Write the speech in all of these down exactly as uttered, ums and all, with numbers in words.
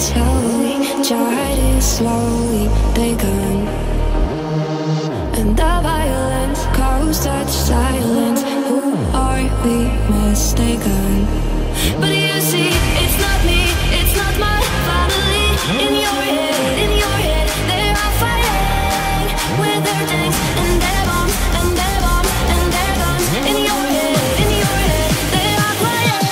slowly, tried it slowly, taken. And the violence caused such silence. Who are we mistaken? But you see, it's not me, it's not my family. In your head, in your head, they are fighting with their tanks and their bombs and their bombs and their guns. In your head, in your head, they are playing.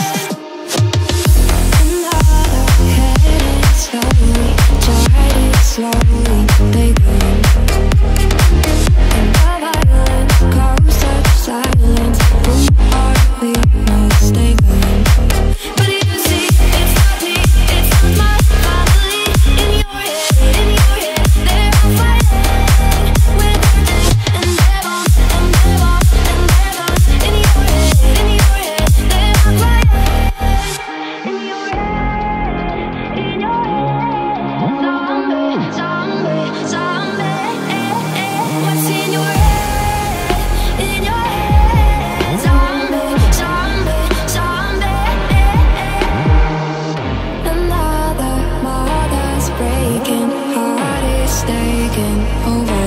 Another heading slowly, tried it slowly, they go. And the violence caused such silence. Who are we mistaken? But you see, it's not me, it's not my family. In your head, in your head, they are fighting with their tanks and their bombs and their bombs and their guns. In your head, in your head, they are playing. In your head, in your head, zombie, zombie, zombie. What's in your head, in your head, zombie, zombie, zombie. Another mother's breaking, heart is taking over.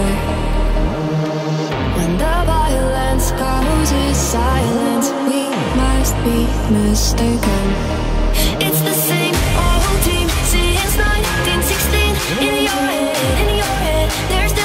When the violence causes silence, we must be mistaken. It's the same old team since nineteen sixteen. In your head, in your head, there's